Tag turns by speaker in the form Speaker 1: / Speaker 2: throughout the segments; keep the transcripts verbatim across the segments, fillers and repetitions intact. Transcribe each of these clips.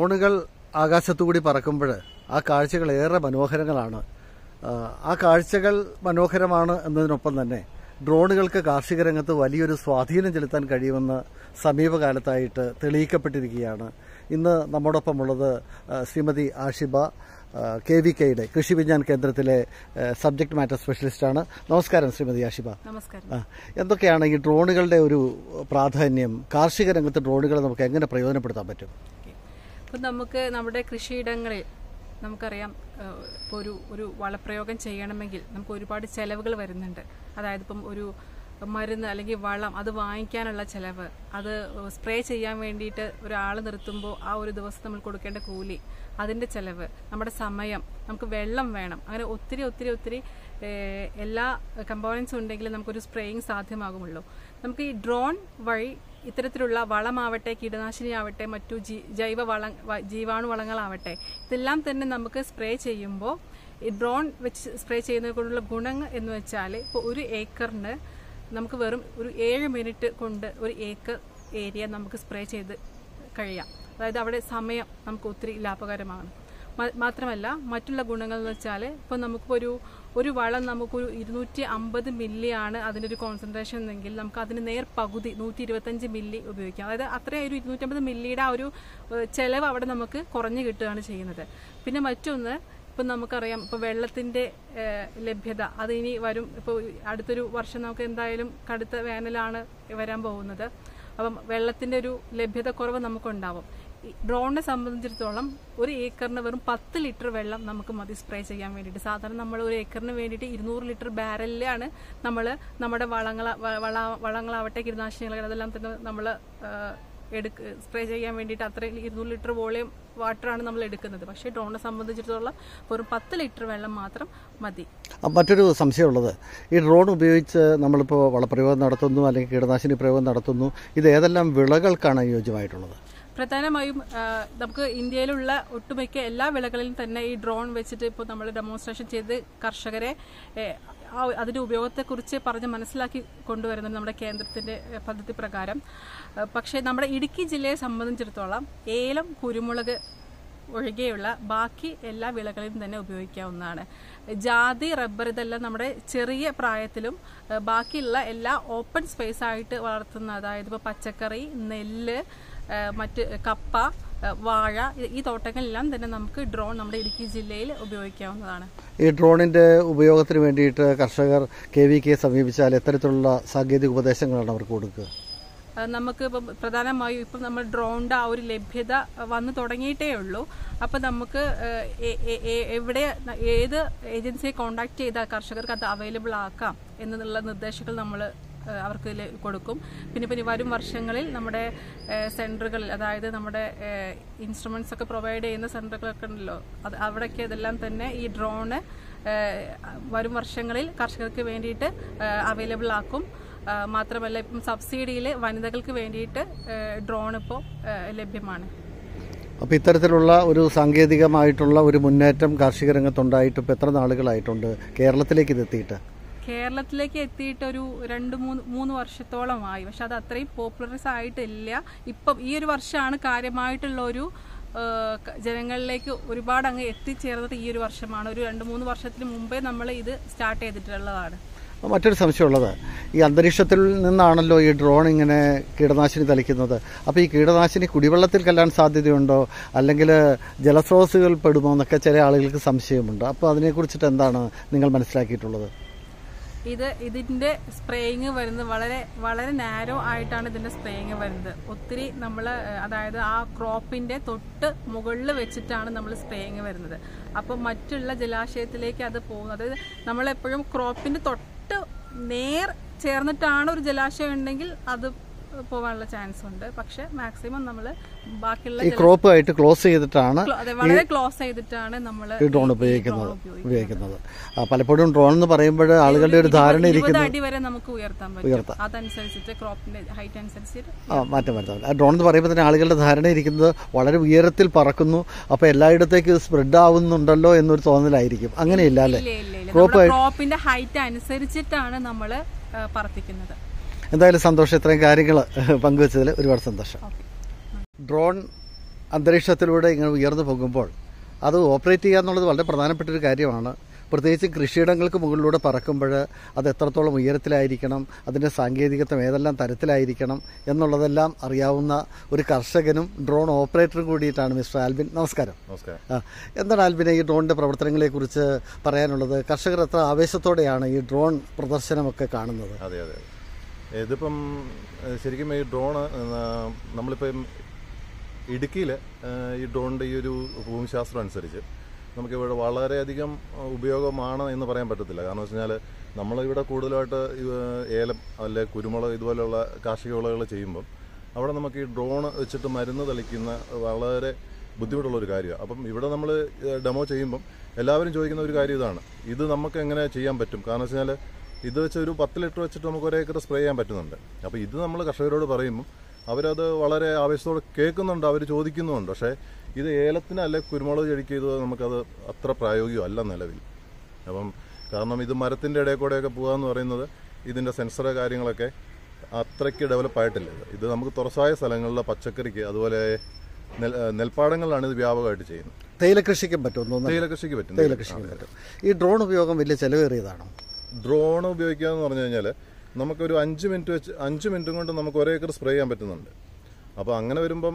Speaker 1: ഡ്രോണുകൾ ആകാശത്തുകൂടി പറക്കുമ്പോൾ ആ കാഴ്ചകൾ ഏറെ മനോഹരങ്ങളാണ്. ആ കാഴ്ചകൾ മനോഹരമാണ് എന്നതിനൊപ്പം തന്നെ ഡ്രോണുകൾക്ക് കാർഷിക രംഗത്ത് വലിയൊരു സ്വാധീനം ചെലുത്താൻ കഴിയുമെന്ന് സമീപകാലത്തായിട്ട് തെളിയിക്കപ്പെട്ടിരിക്കുകയാണ്. ഇന്ന് നമ്മോടൊപ്പമുള്ളത് ശ്രീമതി ആഷിബ, കെ വി കെയുടെ കൃഷി വിജ്ഞാൻ കേന്ദ്രത്തിലെ സബ്ജക്ട് മാറ്റർ സ്പെഷ്യലിസ്റ്റാണ്. നമസ്കാരം ശ്രീമതി ആഷിബ.
Speaker 2: നമസ്കാരം.
Speaker 1: എന്തൊക്കെയാണ് ഈ ഡ്രോണുകളുടെ ഒരു പ്രാധാന്യം? കാർഷിക രംഗത്ത് ഡ്രോണുകളെ നമുക്ക് എങ്ങനെ പ്രയോജനപ്പെടുത്താൻ പറ്റും?
Speaker 2: ഇപ്പം നമുക്ക് നമ്മുടെ കൃഷിയിടങ്ങളിൽ നമുക്കറിയാം, ഇപ്പോൾ ഒരു ഒരു വളപ്രയോഗം ചെയ്യണമെങ്കിൽ നമുക്ക് ഒരുപാട് ചിലവുകൾ വരുന്നുണ്ട്. അതായത് ഇപ്പം ഒരു മരുന്ന് അല്ലെങ്കിൽ വളം അത് വാങ്ങിക്കാനുള്ള ചിലവ്, അത് സ്പ്രേ ചെയ്യാൻ വേണ്ടിയിട്ട് ഒരാൾ നിർത്തുമ്പോൾ ആ ഒരു ദിവസം നമ്മൾ കൊടുക്കേണ്ട കൂലി, അതിൻ്റെ ചിലവ്, നമ്മുടെ സമയം, നമുക്ക് വെള്ളം വേണം, അങ്ങനെ ഒത്തിരി ഒത്തിരി ഒത്തിരി എല്ലാ കമ്പോണൻസും ഉണ്ടെങ്കിൽ നമുക്കൊരു സ്പ്രേയിങ് സാധ്യമാകുമുള്ളൂ. നമുക്ക് ഈ ഡ്രോൺ വഴി ഇത്തരത്തിലുള്ള വളമാവട്ടെ, കീടനാശിനിയാവട്ടെ, മറ്റു ജീ ജൈവ വള ജീവാണു വളങ്ങളാവട്ടെ, ഇതെല്ലാം തന്നെ നമുക്ക് സ്പ്രേ ചെയ്യുമ്പോൾ ഈ ഡ്രോൺ വെച്ച് സ്പ്രേ ചെയ്യുന്നത് കൊണ്ടുള്ള ഗുണം എന്ന് വെച്ചാൽ, ഇപ്പോൾ ഒരു ഏക്കറിന് നമുക്ക് വെറും ഒരു ഏഴ് മിനിറ്റ് കൊണ്ട് ഒരു ഏക്കർ ഏരിയ നമുക്ക് സ്പ്രേ ചെയ്ത് കഴിയാം. അതായത് അവിടെ സമയം നമുക്ക് ഒത്തിരി ലാഭകരമാണ്. മാത്രമല്ല മറ്റുള്ള ഗുണങ്ങൾ എന്ന് വെച്ചാൽ, ഇപ്പോൾ നമുക്കിപ്പോൾ ഒരു ഒരു വളം നമുക്കൊരു ഇരുന്നൂറ്റി അമ്പത് മില്ലിയാണ് അതിൻ്റെ ഒരു കോൺസെൻട്രേഷൻ എന്നെങ്കിൽ നമുക്ക് അതിന് നേർ പകുതി നൂറ്റി ഇരുപത്തഞ്ച് മില്ലി ഉപയോഗിക്കാം. അതായത് അത്രയും ഒരു ഇരുന്നൂറ്റമ്പത് മില്ലിയുടെ ആ ഒരു ചിലവ് അവിടെ നമുക്ക് കുറഞ്ഞു കിട്ടുകയാണ് ചെയ്യുന്നത്. പിന്നെ മറ്റൊന്ന്, ഇപ്പം നമുക്കറിയാം, ഇപ്പോൾ വെള്ളത്തിൻ്റെ ലഭ്യത അത് ഇനി വരും. ഇപ്പോൾ അടുത്തൊരു വർഷം നമുക്ക് എന്തായാലും കടുത്ത വേനലാണ് വരാൻ പോകുന്നത്. അപ്പം വെള്ളത്തിൻ്റെ ഒരു ലഭ്യത കുറവ് നമുക്കുണ്ടാവും. ഡ്രോണിനെ സംബന്ധിച്ചിടത്തോളം ഒരു ഏക്കറിന് വെറും പത്ത് ലിറ്റർ വെള്ളം നമുക്ക് മതി സ്പ്രേ ചെയ്യാൻ വേണ്ടിയിട്ട്. സാധാരണ നമ്മൾ ഒരു ഏക്കറിന് വേണ്ടിയിട്ട് ഇരുന്നൂറ് ലിറ്റർ ബാരലിലാണ് നമ്മൾ നമ്മുടെ വളങ്ങൾ വള വളങ്ങളാവട്ടെ കീടനാശിനികൾ അതെല്ലാം തന്നെ നമ്മൾ എടുക്ക സ്പ്രേ ചെയ്യാൻ വേണ്ടിയിട്ട് അത്രയും ഇരുന്നൂറ് ലിറ്റർ വോളിയം വാട്ടറാണ് നമ്മൾ എടുക്കുന്നത്. പക്ഷേ ഡ്രോണിനെ സംബന്ധിച്ചിടത്തോളം വെറും പത്ത് ലിറ്റർ വെള്ളം മാത്രം മതി.
Speaker 1: മറ്റൊരു സംശയമുള്ളത്, ഈ ഡ്രോൺ ഉപയോഗിച്ച് നമ്മളിപ്പോൾ വളപ്രയോഗം നടത്തുന്നു അല്ലെങ്കിൽ കീടനാശിനി പ്രയോഗം നടത്തുന്നു, ഇത് ഏതെല്ലാം വിളകൾക്കാണ് യോജ്യമായിട്ടുള്ളത്?
Speaker 2: പ്രധാനമായും നമുക്ക് ഇന്ത്യയിലുള്ള ഒട്ടുമിക്ക എല്ലാ വിളകളിലും തന്നെ ഈ ഡ്രോൺ വെച്ചിട്ട് ഇപ്പോൾ നമ്മൾ ഡെമോൺസ്ട്രേഷൻ ചെയ്ത് കർഷകരെ അതിൻ്റെ ഉപയോഗത്തെക്കുറിച്ച് പറഞ്ഞ് മനസ്സിലാക്കി കൊണ്ടുവരുന്നത് നമ്മുടെ കേന്ദ്രത്തിൻ്റെ പദ്ധതി പ്രകാരം. പക്ഷേ നമ്മുടെ ഇടുക്കി ജില്ലയെ സംബന്ധിച്ചിടത്തോളം ഏലം, കുരുമുളക് ഒഴികെയുള്ള ബാക്കി എല്ലാ വിളകളിലും തന്നെ ഉപയോഗിക്കാവുന്നതാണ്. ജാതി, റബ്ബർ ഇതെല്ലാം നമ്മുടെ ചെറിയ പ്രായത്തിലും ബാക്കിയുള്ള എല്ലാ ഓപ്പൺ സ്പേസ് ആയിട്ട് വളർത്തുന്ന, അതായത് ഇപ്പോൾ പച്ചക്കറി, നെല്ല്, മറ്റ് കപ്പ, വാഴ, ഈ തോട്ടങ്ങളെല്ലാം തന്നെ നമുക്ക് ഡ്രോൺ നമ്മുടെ ഇടുക്കി ജില്ലയിൽ ഉപയോഗിക്കാവുന്നതാണ്.
Speaker 1: ഈ ഡ്രോണിന്റെ ഉപയോഗത്തിന് വേണ്ടിയിട്ട് കർഷകർ കെ വി കെ സമീപിച്ചാൽ എത്തരത്തിലുള്ള സാങ്കേതിക ഉപദേശങ്ങളാണ് അവർക്ക് കൊടുക്കുക?
Speaker 2: നമുക്ക് ഇപ്പം പ്രധാനമായും ഇപ്പം നമ്മൾ ഡ്രോണിൻ്റെ ആ ഒരു ലഭ്യത വന്നു തുടങ്ങിയിട്ടേ ഉള്ളൂ. അപ്പം നമുക്ക് എവിടെ ഏത് ഏജൻസിയെ കോൺടാക്ട് ചെയ്താൽ കർഷകർക്ക് അത് അവൈലബിൾ ആക്കാം എന്നുള്ള നിർദ്ദേശങ്ങൾ നമ്മൾ അവർക്ക് കൊടുക്കും. പിന്നെ പിന്നെ വരും വർഷങ്ങളിൽ നമ്മുടെ സെൻറ്ററുകളിൽ, അതായത് നമ്മുടെ ഇൻസ്ട്രുമെൻറ്റ്സ് ഒക്കെ പ്രൊവൈഡ് ചെയ്യുന്ന സെൻറ്ററുകളൊക്കെ ഉണ്ടല്ലോ, അത് അവിടെയൊക്കെ ഇതെല്ലാം തന്നെ ഈ ഡ്രോണ് വരും വർഷങ്ങളിൽ കർഷകർക്ക് വേണ്ടിയിട്ട് അവൈലബിൾ ആക്കും. മാത്രമല്ല ഇപ്പം സബ്സിഡിയിൽ വനിതകൾക്ക് വേണ്ടിയിട്ട് ഡ്രോൺ ഇപ്പോൾ ലഭ്യമാണ്.
Speaker 1: അപ്പോൾ ഇത്തരത്തിലുള്ള ഒരു സാങ്കേതികമായിട്ടുള്ള ഒരു മുന്നേറ്റം കാർഷിക രംഗത്തുണ്ടായിട്ട് ഇപ്പോൾ എത്ര നാളുകളായിട്ടുണ്ട് കേരളത്തിലേക്ക് ഇത് എത്തിയിട്ട്?
Speaker 2: കേരളത്തിലേക്ക് എത്തിയിട്ട് ഒരു രണ്ട് മൂന്ന് മൂന്ന് വർഷത്തോളമായി. പക്ഷെ അത് അത്രയും പോപ്പുലറൈസ് ആയിട്ടില്ല. ഇപ്പം ഈ ഒരു വർഷമാണ് കാര്യമായിട്ടുള്ള ഒരു ജനങ്ങളിലേക്ക് ഒരുപാട് അങ്ങ് എത്തിച്ചേർന്നത് ഈ ഒരു വർഷമാണ്. ഒരു രണ്ട് മൂന്ന് വർഷത്തിന് മുമ്പേ നമ്മൾ ഇത് സ്റ്റാർട്ട് ചെയ്തിട്ടുള്ളതാണ്.
Speaker 1: മറ്റൊരു സംശയമുള്ളത്, ഈ അന്തരീക്ഷത്തിൽ നിന്നാണല്ലോ ഈ ഡ്രോൺ ഇങ്ങനെ കീടനാശിനി തളിക്കുന്നത്. അപ്പോൾ ഈ കീടനാശിനി കുടിവെള്ളത്തിൽ കല്ലാൻ സാധ്യതയുണ്ടോ, അല്ലെങ്കിൽ ജലസ്രോതസ്സുകൾ പെടുമോ എന്നൊക്കെ ചില ആളുകൾക്ക് സംശയമുണ്ട്. അപ്പോൾ അതിനെക്കുറിച്ചിട്ട് എന്താണ് നിങ്ങൾ മനസ്സിലാക്കിയിട്ടുള്ളത്?
Speaker 2: ഇത് ഇതിൻ്റെ സ്പ്രേയിങ് വരുന്നത് വളരെ വളരെ നാരോ ആയിട്ടാണ് ഇതിൻ്റെ സ്പ്രേയിങ് വരുന്നത്. ഒത്തിരി നമ്മൾ അതായത് ആ ക്രോപ്പിൻ്റെ തൊട്ട് മുകളിൽ വെച്ചിട്ടാണ് നമ്മൾ സ്പ്രേയിങ് വരുന്നത്. അപ്പം മറ്റുള്ള ജലാശയത്തിലേക്ക് അത് പോകുന്നത്, അതായത് നമ്മളെപ്പോഴും ക്രോപ്പിൻ്റെ തൊട്ട് നേർ ചേർന്നിട്ടാണ് ഒരു ജലാശയം ഉണ്ടെങ്കിൽ അത് പോകാനുള്ള ചാൻസ് ഉണ്ട്. പക്ഷെ മാക്സിമം നമ്മൾ ബാക്കിയുള്ള
Speaker 1: ക്രോപ്പ് ആയിട്ട് ക്ലോസ് ചെയ്തിട്ടാണ്
Speaker 2: വളരെ ക്ലോസ് ചെയ്തിട്ടാണ് നമ്മൾ
Speaker 1: ഡ്രോൺ ഉപയോഗിക്കുന്നത് ഉപയോഗിക്കുന്നത് പലപ്പോഴും ഡ്രോൺ എന്ന് പറയുമ്പോൾ ആളുകളുടെ ഒരു ധാരണ ഇരിക്കുന്നത്
Speaker 2: അടി വരെ നമുക്ക് ഉയർത്താൻ പറ്റും. അതനുസരിച്ചിട്ട് ക്രോപ്പിന്റെ ഹൈറ്റ് അനുസരിച്ചിട്ട്
Speaker 1: മാറ്റം വരുത്താം. ആ ഡ്രോൺ എന്ന് പറയുമ്പോൾ തന്നെ ആളുകളുടെ ധാരണ ഇരിക്കുന്നത് വളരെ ഉയരത്തിൽ പറക്കുന്നു, അപ്പൊ എല്ലായിടത്തേക്ക് സ്പ്രെഡ് ആവുന്നുണ്ടല്ലോ എന്നൊരു തോന്നലായിരിക്കും. അങ്ങനെയില്ല അല്ലേ?
Speaker 2: ക്രോപ്പിന്റെ ഹൈറ്റ് അനുസരിച്ചിട്ടാണ് നമ്മൾ പറപ്പിക്കുന്നത്.
Speaker 1: എന്തായാലും സന്തോഷം, ഇത്രയും കാര്യങ്ങൾ പങ്കുവച്ചതിൽ ഒരുപാട് സന്തോഷം. ഡ്രോൺ അന്തരീക്ഷത്തിലൂടെ ഇങ്ങനെ ഉയർന്നു പോകുമ്പോൾ അത് ഓപ്പറേറ്റ് ചെയ്യുക എന്നുള്ളത് വളരെ പ്രധാനപ്പെട്ടൊരു കാര്യമാണ്. പ്രത്യേകിച്ച് കൃഷിയിടങ്ങൾക്ക് മുകളിലൂടെ പറക്കുമ്പോൾ അത് എത്രത്തോളം ഉയരത്തിലായിരിക്കണം, അതിൻ്റെ സാങ്കേതികത്വം ഏതെല്ലാം തരത്തിലായിരിക്കണം എന്നുള്ളതെല്ലാം അറിയാവുന്ന ഒരു കർഷകനും ഡ്രോൺ ഓപ്പറേറ്ററും കൂടിയിട്ടാണ് മിസ്റ്റർ ആൽബിൻ. നമസ്കാരം.
Speaker 3: നമസ്കാരം.
Speaker 1: എന്താണ് ആൽബിനെ ഈ ഡ്രോണിൻ്റെ പ്രവർത്തനങ്ങളെക്കുറിച്ച് പറയാനുള്ളത്? കർഷകർ എത്ര ആവേശത്തോടെയാണ് ഈ ഡ്രോൺ പ്രദർശനമൊക്കെ കാണുന്നത്?
Speaker 3: അതെ അതെ ഇതിപ്പം ശരിക്കും ഈ ഡ്രോണ് നമ്മളിപ്പം ഇടുക്കിയിൽ ഈ ഡ്രോണിൻ്റെ ഈ ഒരു ഭൂമിശാസ്ത്രം അനുസരിച്ച് നമുക്കിവിടെ വളരെയധികം ഉപയോഗമാണ് എന്ന് പറയാൻ പറ്റത്തില്ല. കാരണം വെച്ച് കഴിഞ്ഞാൽ നമ്മളിവിടെ കൂടുതലായിട്ട് ഏലം അല്ലെ കുരുമുളക് ഇതുപോലെയുള്ള കാർഷിക വിളകൾ ചെയ്യുമ്പം അവിടെ നമുക്ക് ഈ ഡ്രോൺ വെച്ചിട്ട് മരുന്ന് തളിക്കുന്ന വളരെ ബുദ്ധിമുട്ടുള്ളൊരു കാര്യമാണ്. അപ്പം ഇവിടെ നമ്മൾ ഡെമോ ചെയ്യുമ്പം എല്ലാവരും ചോദിക്കുന്ന ഒരു കാര്യം ഇതാണ്, ഇത് നമുക്ക് എങ്ങനെ ചെയ്യാൻ പറ്റും? കാരണം വെച്ച് കഴിഞ്ഞാൽ ഇത് വെച്ച് ഒരു പത്ത് ലിറ്റർ വെച്ചിട്ട് നമുക്ക് ഒരേക്കർ സ്പ്രേ ചെയ്യാൻ പറ്റുന്നുണ്ട്. അപ്പോൾ ഇത് നമ്മൾ കർഷകരോട് പറയുമ്പം അവരത് വളരെ ആവേശത്തോടെ കേൾക്കുന്നുണ്ട്, അവർ ചോദിക്കുന്നുമുണ്ട്. പക്ഷേ ഇത് ഏലത്തിന് അല്ലെ കുരുമുളക് ചെടിക്ക് ഇത് നമുക്കത് അത്ര പ്രായോഗികമല്ല നിലവിൽ. അപ്പം കാരണം ഇത് മരത്തിൻ്റെ ഇടയിൽ കൂടെയൊക്കെ പോകാമെന്ന് പറയുന്നത് ഇതിൻ്റെ സെൻസർ കാര്യങ്ങളൊക്കെ അത്രയ്ക്ക് ഡെവലപ്പായിട്ടില്ല. ഇത് നമുക്ക് തുറസായ സ്ഥലങ്ങളിലെ പച്ചക്കറിക്ക് അതുപോലെ നെൽ നെൽപ്പാടങ്ങളിലാണ് ഇത് വ്യാപകമായിട്ട് ചെയ്യുന്നത്.
Speaker 1: തേയില കൃഷിക്കും പറ്റും
Speaker 3: തേയില കൃഷിക്ക് പറ്റും
Speaker 1: തേയില കൃഷിക്കും പറ്റും. ഈ ഡ്രോൺ ഉപയോഗം വലിയ ചെലവേറിയതാണോ?
Speaker 3: ഡ്രോൺ ഉപയോഗിക്കുക എന്ന് പറഞ്ഞു കഴിഞ്ഞാൽ നമുക്കൊരു അഞ്ച് മിനിറ്റ് വെച്ച് അഞ്ച് മിനിറ്റും കൊണ്ട് നമുക്ക് ഒരേ ഏക്കർ സ്പ്രേ ചെയ്യാൻ പറ്റുന്നുണ്ട്. അപ്പോൾ അങ്ങനെ വരുമ്പം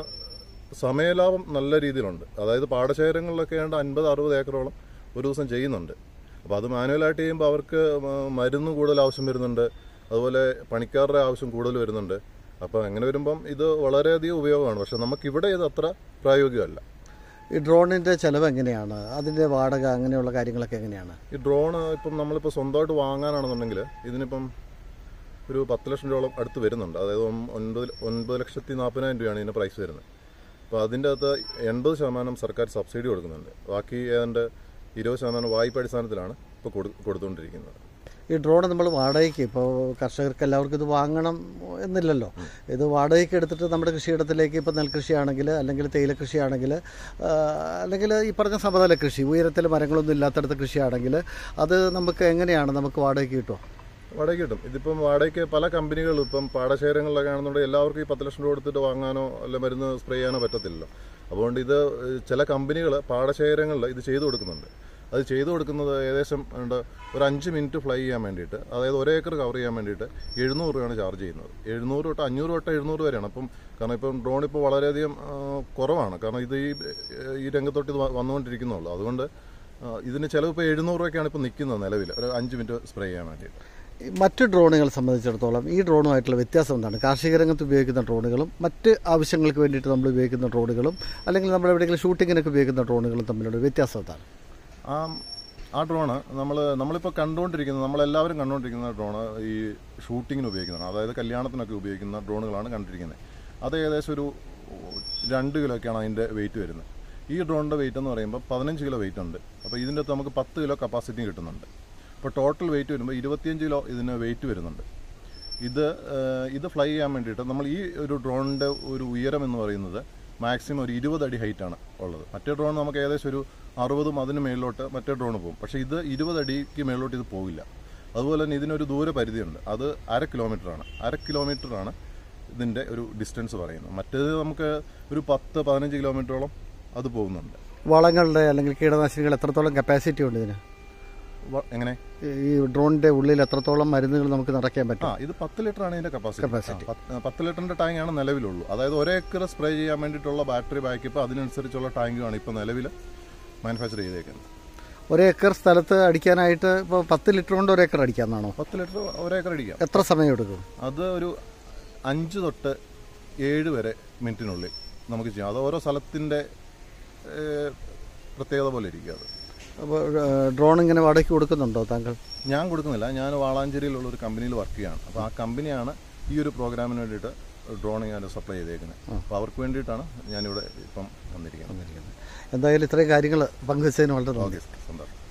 Speaker 3: സമയലാഭം നല്ല രീതിയിലുണ്ട്. അതായത് പാടശേഖരങ്ങളിലൊക്കെ ആണ്ട് അൻപത് അറുപത് ഏക്കറോളം ഒരു ദിവസം ചെയ്യുന്നുണ്ട്. അപ്പോൾ അത് മാനുവലായിട്ട് ചെയ്യുമ്പോൾ അവർക്ക് മരുന്ന് കൂടുതൽ ആവശ്യം വരുന്നുണ്ട്, അതുപോലെ പണിക്കാരുടെ ആവശ്യം കൂടുതൽ വരുന്നുണ്ട്. അപ്പോൾ അങ്ങനെ വരുമ്പം ഇത് വളരെയധികം ഉപയോഗമാണ്. പക്ഷെ നമുക്കിവിടെ ഇത് അത്ര പ്രായോഗികമല്ല.
Speaker 1: ഈ ഡ്രോണിൻ്റെ ചിലവ് എങ്ങനെയാണ്? അതിൻ്റെ വാടക അങ്ങനെയുള്ള കാര്യങ്ങളൊക്കെ എങ്ങനെയാണ്?
Speaker 3: ഈ ഡ്രോൺ ഇപ്പം നമ്മളിപ്പോൾ സ്വന്തമായിട്ട് വാങ്ങാനാണെന്നുണ്ടെങ്കിൽ ഇതിനിപ്പം ഒരു പത്ത് ലക്ഷം രൂപയോളം അടുത്ത് വരുന്നുണ്ട്. അതായത് ഒൻപത് ഒൻപത് ലക്ഷത്തി നാൽപ്പതിനായിരം രൂപയാണ് ഇതിൻ്റെ പ്രൈസ് വരുന്നത്. അപ്പോൾ അതിൻ്റെ അകത്ത് എൺപത് ശതമാനം സർക്കാർ സബ്സിഡി കൊടുക്കുന്നുണ്ട്. ബാക്കി ഏതാണ്ട് ഇരുപത് ശതമാനം വായ്പ അടിസ്ഥാനത്തിലാണ് ഇപ്പോൾ കൊടു കൊടുത്തുകൊണ്ടിരിക്കുന്നത്.
Speaker 1: ഈ ഡ്രോൺ നമ്മൾ വാടകയ്ക്ക് ഇപ്പോൾ കർഷകർക്ക് എല്ലാവർക്കും ഇത് വാങ്ങണം എന്നില്ലല്ലോ. ഇത് വാടകയ്ക്ക് എടുത്തിട്ട് നമ്മുടെ കൃഷിയിടത്തിലേക്ക് ഇപ്പോൾ നെൽകൃഷിയാണെങ്കിൽ അല്ലെങ്കിൽ തേയില കൃഷിയാണെങ്കിൽ അല്ലെങ്കിൽ ഈ പറഞ്ഞ സമതല കൃഷി ഉയരത്തിൽ മരങ്ങളൊന്നും ഇല്ലാത്തടത്ത് കൃഷിയാണെങ്കിൽ അത് നമുക്ക് എങ്ങനെയാണ് നമുക്ക് വാടകയ്ക്ക് കിട്ടുമോ?
Speaker 3: വാടകയ്ക്ക് കിട്ടും. ഇതിപ്പം വാടകയ്ക്ക് പല കമ്പനികളും ഇപ്പം പാടശേഖരങ്ങളിലൊക്കെ ആണെന്നുണ്ടെങ്കിൽ എല്ലാവർക്കും ഈ പത്ത് ലക്ഷം രൂപ കൊടുത്തിട്ട് വാങ്ങാനോ അല്ല മരുന്ന് സ്പ്രേ ചെയ്യാനോ പറ്റത്തില്ലല്ലോ. അതുകൊണ്ട് ഇത് ചില കമ്പനികൾ പാടശേഖരങ്ങളിൽ ഇത് ചെയ്തു കൊടുക്കുന്നുണ്ട്. അത് ചെയ്തു കൊടുക്കുന്നത് ഏകദേശം ഉണ്ട് ഒരു അഞ്ച് മിനിറ്റ് ഫ്ലൈ ചെയ്യാൻ വേണ്ടിയിട്ട്, അതായത് ഒരേക്കർ കവർ ചെയ്യാൻ വേണ്ടിയിട്ട് എഴുന്നൂറ് രൂപയാണ് ചാർജ് ചെയ്യുന്നത്. എഴുന്നൂറ് തൊട്ട് അഞ്ഞൂറ് തൊട്ട് എഴുന്നൂറ് വരെയാണ്. അപ്പം കാരണം ഇപ്പം ഡ്രോൺ ഇപ്പോൾ വളരെയധികം കുറവാണ്. കാരണം ഇത് ഈ ഈ രംഗത്തോട്ട് ഇത് വന്നുകൊണ്ടിരിക്കുന്നുള്ളൂ. അതുകൊണ്ട് ഇതിന് ചിലവ് ഇപ്പോൾ എഴുന്നൂറ് രൂപയ്ക്കാണ് ഇപ്പോൾ നിൽക്കുന്നത് നിലവിൽ ഒരു അഞ്ച് മിനിറ്റ് സ്പ്രേ ചെയ്യാൻ വേണ്ടിയിട്ട്.
Speaker 1: മറ്റ് ഡ്രോണുകളെ സംബന്ധിച്ചിടത്തോളം ഈ ഡ്രോണുമായിട്ടുള്ള വ്യത്യാസം എന്താണ്? കാർഷിക രംഗത്ത് ഉപയോഗിക്കുന്ന ഡ്രോണുകളും മറ്റ് ആവശ്യങ്ങൾക്ക് വേണ്ടിയിട്ട് നമ്മൾ ഉപയോഗിക്കുന്ന ഡ്രോണുകളും അല്ലെങ്കിൽ നമ്മൾ എവിടെയെങ്കിലും ഷൂട്ടിങ്ങിനൊക്കെ ഉപയോഗിക്കുന്ന ഡ്രോണുകളും തമ്മിലുള്ള വ്യത്യാസം എന്താണ്?
Speaker 3: ആ ആ ഡ്രോണ് നമ്മൾ നമ്മളിപ്പോൾ കണ്ടുകൊണ്ടിരിക്കുന്നത് നമ്മളെല്ലാവരും കണ്ടുകൊണ്ടിരിക്കുന്ന ഡ്രോണ് ഈ ഷൂട്ടിങ്ങിന് ഉപയോഗിക്കുന്നതാണ്. അതായത് കല്യാണത്തിനൊക്കെ ഉപയോഗിക്കുന്ന ഡ്രോണുകളാണ് കണ്ടിരിക്കുന്നത്. അത് ഏകദേശം ഒരു രണ്ട് കിലോ ഒക്കെയാണ് അതിൻ്റെ വെയിറ്റ് വരുന്നത്. ഈ ഡ്രോണിൻ്റെ വെയിറ്റ് എന്ന് പറയുമ്പോൾ പതിനഞ്ച് കിലോ വെയിറ്റ് ഉണ്ട്. അപ്പോൾ ഇതിൻ്റെ അകത്ത് നമുക്ക് പത്ത് കിലോ കപ്പാസിറ്റി കിട്ടുന്നുണ്ട്. ഇപ്പോൾ ടോട്ടൽ വെയിറ്റ് വരുമ്പോൾ ഇരുപത്തിയഞ്ച് കിലോ ഇതിന് വെയിറ്റ് വരുന്നുണ്ട്. ഇത് ഇത് ഫ്ലൈ ചെയ്യാൻ വേണ്ടിയിട്ട് നമ്മൾ ഈ ഒരു ഡ്രോണിൻ്റെ ഒരു ഉയരം എന്ന് പറയുന്നത് മാക്സിമം ഒരു ഇരുപത് അടി ഹൈറ്റാണ് ഉള്ളത്. മറ്റേ ഡ്രോൺ നമുക്ക് ഏകദേശം ഒരു അറുപതും അതിന് മേളിലോട്ട് മറ്റേ ഡ്രോൺ പോകും. പക്ഷേ ഇത് ഇരുപത് അടിക്ക് മേളിലോട്ട് ഇത് പോകില്ല. അതുപോലെ തന്നെ ഇതിനൊരു ദൂരപരിധിയുണ്ട്. അത് അര കിലോമീറ്ററാണ് അര കിലോമീറ്ററാണ് ഇതിൻ്റെ ഒരു ഡിസ്റ്റൻസ് പറയുന്നത്. മറ്റേത് നമുക്ക് ഒരു പത്ത് പതിനഞ്ച് കിലോമീറ്ററോളം അത് പോകുന്നുണ്ട്.
Speaker 1: വളങ്ങളുടെ അല്ലെങ്കിൽ കീടനാശിനികൾ എത്രത്തോളം കപ്പാസിറ്റി ഉണ്ട് ഇതിന്?
Speaker 3: എങ്ങനെ
Speaker 1: ഈ ഡ്രോണിന്റെ ഉള്ളിൽ എത്രത്തോളം മരുന്നുകൾ നമുക്ക് നിറയ്ക്കാൻ പറ്റും?
Speaker 3: ആ ഇത് പത്ത് ലിറ്റർ ആണ് ഇതിന്റെ കപ്പാസിറ്റി. പത്ത് ലിറ്ററിന്റെ ടാങ്ക് ആണ് നിലവിലുള്ളൂ. അതായത് ഒരേക്കർ സ്പ്രേ ചെയ്യാൻ വേണ്ടിയിട്ടുള്ള ബാറ്ററി ബാക്കപ്പ് അതിനനുസരിച്ചുള്ള ടാങ്കാണ് ഇപ്പോൾ നിലവിൽ മാനുഫാക്ചർ ചെയ്തേക്കുന്നത്.
Speaker 1: ഒരേക്കർ സ്ഥലത്ത് അടിക്കാനായിട്ട് ഇപ്പോൾ പത്ത് ലിറ്റർ കൊണ്ട് ഒരേക്കർ അടിക്കാമെന്നാണോ?
Speaker 3: പത്ത് ലിറ്റർ ഒരേക്കർ അടിക്കാം.
Speaker 1: എത്ര സമയം എടുക്കും?
Speaker 3: അത് ഒരു അഞ്ച് തൊട്ട് ഏഴ് വരെ മിനിറ്റിനുള്ളിൽ നമുക്ക് ചെയ്യാം. അത് ഓരോ സ്ഥലത്തിൻ്റെ പ്രത്യേകത പോലെ ഇരിക്കും. അത്
Speaker 1: അപ്പോൾ ഡ്രോൺ ഇങ്ങനെ വാടകയ്ക്ക് കൊടുക്കുന്നുണ്ടോ താങ്കൾ?
Speaker 3: ഞാൻ കൊടുക്കുന്നില്ല. ഞാൻ വാളാഞ്ചേരിയിലുള്ള ഒരു കമ്പനിയിൽ വർക്ക് ചെയ്യുകയാണ്. അപ്പോൾ ആ കമ്പനിയാണ് ഈ ഒരു പ്രോഗ്രാമിന് വേണ്ടിയിട്ട് ഡ്രോൺ ഞാൻ സപ്ലൈ ചെയ്തേക്കുന്നത്. അപ്പോൾ അവർക്ക് വേണ്ടിയിട്ടാണ് ഞാനിവിടെ ഇപ്പം വന്നിരിക്കുന്നത്.
Speaker 1: എന്തായാലും ഇത്രയും കാര്യങ്ങൾ പങ്കുവച്ചതിന് വളരെ
Speaker 3: ഓക്കെ, സന്തോഷം.